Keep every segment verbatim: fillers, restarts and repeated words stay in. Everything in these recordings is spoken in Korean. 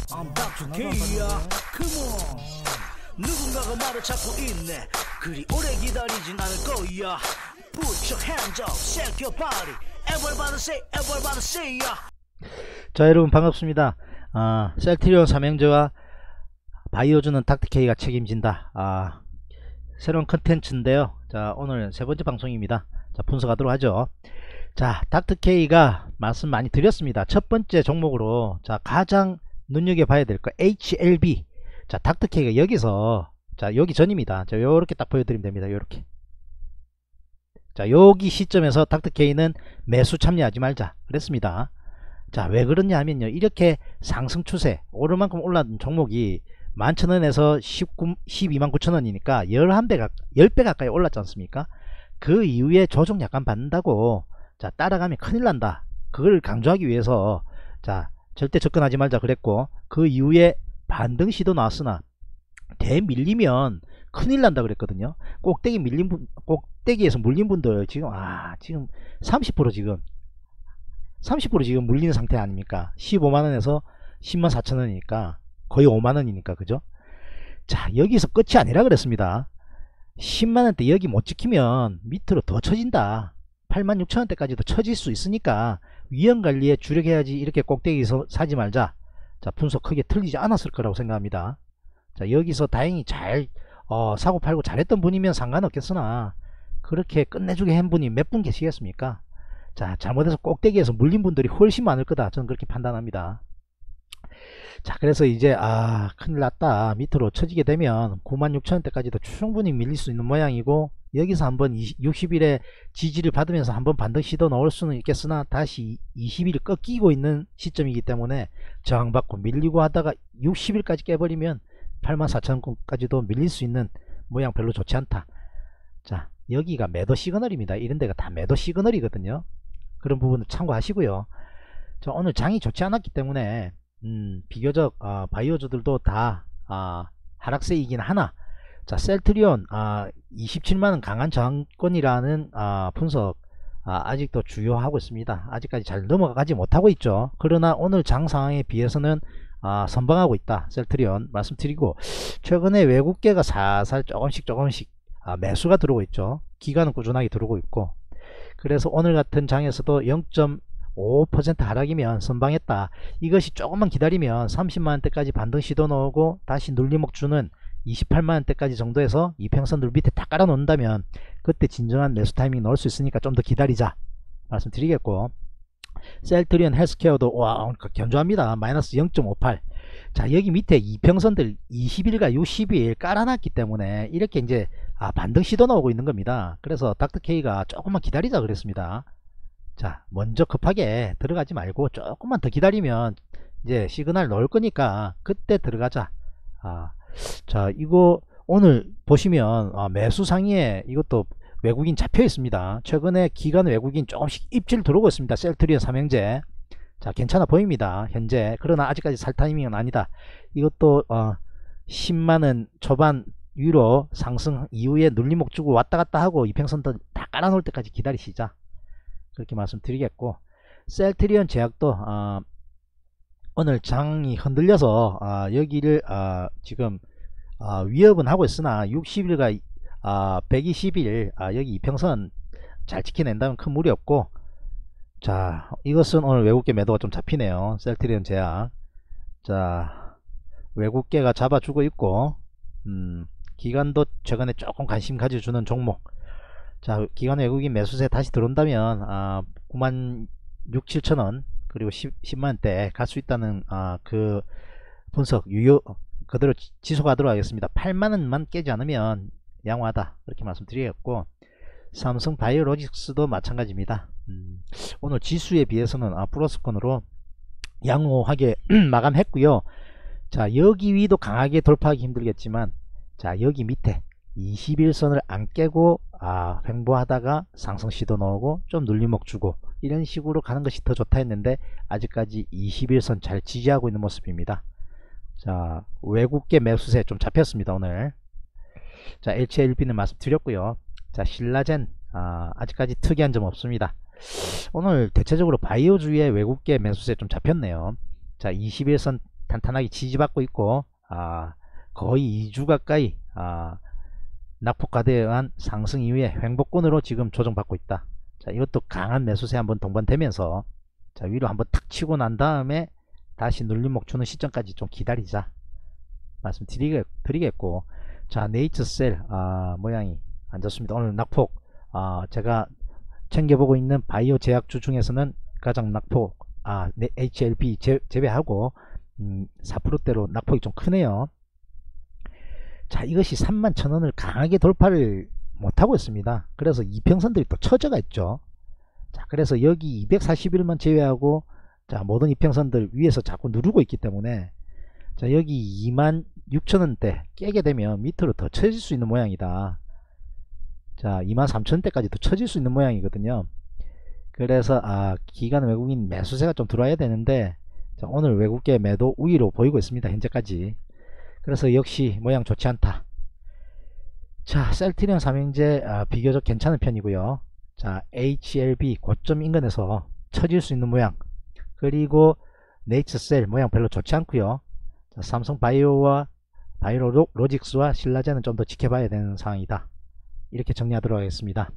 I'm 닥터 K야. Come on. 누군가가 말을 찾고 있네. 그리 오래 기다리진 않을 거야. Put your hands up, shake your body. Everybody say, everybody say ya. 자, 여러분 반갑습니다. 아, 셀트리온 삼형제와 바이오주는 닥터 K가 책임진다. 아, 새로운 컨텐츠인데요. 자, 오늘 세 번째 방송입니다. 자, 분석하도록 하죠. 자, 닥터 K가 말씀 많이 드렸습니다. 첫 번째 종목으로 자 가장 눈여겨봐야 될 거 에이치 엘 비. 자, 닥터 K가 여기서 자 여기 전입니다. 자, 요렇게 딱 보여드리면 됩니다. 요렇게. 자, 여기 시점에서 닥터 K는 매수 참여하지 말자 그랬습니다. 자, 왜 그러냐 하면요, 이렇게 상승 추세 오르만큼 올랐던 종목이 만 천 원에서 십이만 구천 원이니까 십일 배, 십 배 가까이 올랐지 않습니까? 그 이후에 조정 약간 받는다고 자 따라가면 큰일 난다, 그걸 강조하기 위해서 자 절대 접근하지 말자 그랬고, 그 이후에 반등 시도 나왔으나 대밀리면 큰일 난다 그랬거든요. 꼭대기 밀린 분, 꼭대기에서 물린 분들 지금 아 지금 삼십 퍼센트 지금 삼십 퍼센트 지금 물리는 상태 아닙니까? 십오만 원에서 십만 사천 원이니까 거의 오만 원이니까, 그죠? 자, 여기서 끝이 아니라 그랬습니다. 십만 원대 여기 못 지키면 밑으로 더 처진다. 팔만 육천 원대까지도 처질 수 있으니까 위험관리에 주력해야지, 이렇게 꼭대기에서 사지 말자. 자, 분석 크게 틀리지 않았을 거라고 생각합니다. 자, 여기서 다행히 잘 어, 사고 팔고 잘했던 분이면 상관없겠으나 그렇게 끝내주게 한 분이 몇 분 계시겠습니까? 자, 잘못해서 꼭대기에서 물린 분들이 훨씬 많을 거다, 저는 그렇게 판단합니다. 자, 그래서 이제 아 큰일 났다, 밑으로 처지게 되면 구만 육천 원대까지도 충분히 밀릴 수 있는 모양이고, 여기서 한번 육십 일에 지지를 받으면서 한번 반등 시도 넣을 수는 있겠으나 다시 이십 일 꺾이고 있는 시점이기 때문에 저항받고 밀리고 하다가 육십 일까지 깨버리면 팔만 사천 원까지도 밀릴 수 있는 모양 별로 좋지 않다. 자, 여기가 매도 시그널입니다. 이런 데가 다 매도 시그널이거든요. 그런 부분을 참고하시고요. 자, 오늘 장이 좋지 않았기 때문에 음, 비교적 어, 바이오주들도 다 어, 하락세이긴 하나, 자, 셀트리온 어, 이십칠만 원 강한 저항권이라는 어, 분석 어, 아직도 주요하고 있습니다. 아직까지 잘 넘어가지 못하고 있죠. 그러나 오늘 장 상황에 비해서는 어, 선방하고 있다, 셀트리온 말씀드리고, 최근에 외국계가 살살 조금씩 조금씩 어, 매수가 들어오고 있죠. 기간은 꾸준하게 들어오고 있고, 그래서 오늘 같은 장에서도 영 점 오 퍼센트 하락이면 선방했다. 이것이 조금만 기다리면 삼십만 원대까지 반등 시도 나오고 다시 눌림목 주는 이십팔만 원대까지 정도에서 이평선 들 밑에 다 깔아 놓는다면 그때 진정한 매수 타이밍 넣을 수 있으니까 좀 더 기다리자 말씀드리겠고, 셀트리온 헬스케어도 와 견조합니다. 마이너스 영 점 오팔. 자, 여기 밑에 이평선들 이십 일과 육십 일 깔아놨기 때문에 이렇게 이제 아, 반등 시도 나오고 있는 겁니다. 그래서 닥터 K가 조금만 기다리자 그랬습니다. 자, 먼저 급하게 들어가지 말고 조금만 더 기다리면 이제 시그널 넣을 거니까 그때 들어가자. 아, 자, 이거 오늘 보시면 아, 매수 상위에 이것도 외국인 잡혀 있습니다. 최근에 기관 외국인 조금씩 입질 들어오고 있습니다. 셀트리온 삼형제. 자, 괜찮아 보입니다 현재. 그러나 아직까지 살 타이밍은 아니다. 이것도 어, 십만 원 초반 위로 상승 이후에 눌림목 주고 왔다갔다 하고 이평선도 다 깔아 놓을 때까지 기다리시자, 그렇게 말씀드리겠고, 셀트리온 제약도 어, 오늘 장이 흔들려서 어, 여기를 어, 지금 어, 위협은 하고 있으나 육십 일과 어, 백이십 일 어, 여기 이평선 잘 지켜낸다면 큰 무리 없고, 자, 이것은 오늘 외국계 매도가 좀 잡히네요. 셀트리온 제약. 자, 외국계가 잡아주고 있고, 음, 기관도 최근에 조금 관심 가져주는 종목. 자, 기관 외국인 매수세 다시 들어온다면 아, 구만 육, 칠천 원 그리고 십만 원대 갈 수 있다는 아, 그 분석 유효 그대로 지속하도록 하겠습니다. 팔만 원만 깨지 않으면 양호하다, 그렇게 말씀드리겠고, 삼성 바이오로직스도 마찬가지입니다. 음, 오늘 지수에 비해서는 아, 플러스권으로 양호하게 마감했고요. 자, 여기 위도 강하게 돌파하기 힘들겠지만, 자, 여기 밑에 이십 일선을 안 깨고 아, 횡보하다가 상승 시도 나오고 좀 눌림목 주고 이런 식으로 가는 것이 더 좋다 했는데 아직까지 이십 일선 잘 지지하고 있는 모습입니다. 자, 외국계 매수세 좀 잡혔습니다 오늘. 자, 에이치 엘 비는 말씀드렸고요. 자, 신라젠 아, 아직까지 특이한 점 없습니다. 오늘 대체적으로 바이오주의 외국계 매수세 좀 잡혔네요. 자, 이십 일선 탄탄하게 지지받고 있고 아, 거의 이 주 가까이 아, 낙폭과대에 의한 상승 이후에 횡보권으로 지금 조정받고 있다. 자, 이것도 강한 매수세 한번 동반되면서 자, 위로 한번 탁 치고 난 다음에 다시 눌림목 주는 시점까지 좀 기다리자 말씀드리겠고, 자, 네이처셀 아, 모양이 안 좋습니다. 오늘 낙폭 아, 제가 챙겨보고 있는 바이오 제약주 중에서는 가장 낙폭 아, 에이치엘비 제, 제외하고 음, 사 퍼센트대로 낙폭이 좀 크네요. 자, 이것이 삼만 천 원을 강하게 돌파를 못하고 있습니다. 그래서 이평선들이 또 처져가 있죠. 자, 그래서 여기 이백사십일만 제외하고 자, 모든 이평선들 위에서 자꾸 누르고 있기 때문에 자, 여기 이만 육천 원대 깨게 되면 밑으로 더 처질 수 있는 모양이다. 자, 이만 삼천 원대까지도 처질 수 있는 모양이거든요. 그래서 아, 기관 외국인 매수세가 좀 들어와야 되는데 자, 오늘 외국계 매도 우위로 보이고 있습니다. 현재까지. 그래서 역시 모양 좋지 않다. 자, 셀트리온 삼형제 아, 비교적 괜찮은 편이고요. 자, 에이치엘비 고점 인근에서 처질 수 있는 모양, 그리고 네이처셀 모양 별로 좋지 않고요. 자, 삼성바이오와 바이오로직스와 신라젠은 좀 더 지켜봐야 되는 상황이다. 이렇게 정리하도록 하겠습니다.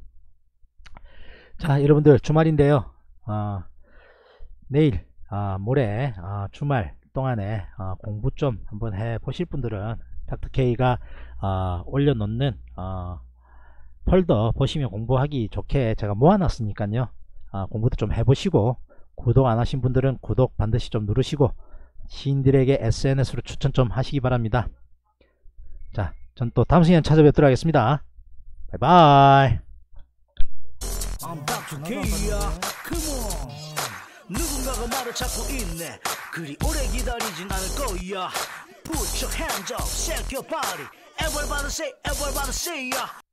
자, 여러분들 주말인데요. 어, 내일 아, 모레 아, 주말 동안에 아, 공부 좀 한번 해 보실 분들은 닥터케이가 아, 올려놓는 아, 폴더 보시면 공부하기 좋게 제가 모아놨으니까요. 아, 공부도 좀 해보시고, 구독 안 하신 분들은 구독 반드시 좀 누르시고 시인들에게 에스엔에스로 추천 좀 하시기 바랍니다. 자, 전 또 다음 시간에 찾아뵙도록 하겠습니다. 바이바이. I'm 닥터 K야. Come on. 누군가가 말을 찾고 있네. 그리 오래 기다리진 않을 거야. Put your hands up, shake your body. Everybody say, everybody say, yeah.